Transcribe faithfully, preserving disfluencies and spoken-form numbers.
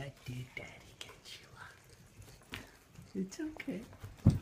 What did Daddy get you up? It's okay.